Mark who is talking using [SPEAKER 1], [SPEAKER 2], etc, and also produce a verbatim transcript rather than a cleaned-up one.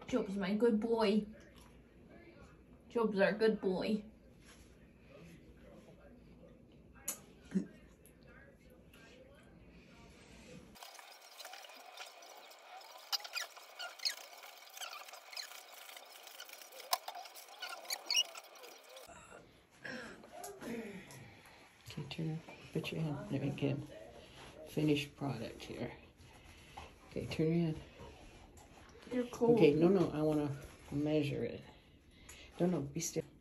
[SPEAKER 1] Job's my good boy. Job's our good boy.
[SPEAKER 2] Okay, turn, put your hand, there you go. Finished product here. Okay, turn your hand.
[SPEAKER 1] You're cold.
[SPEAKER 2] Okay, no, no, I want to measure it. No, no, be still.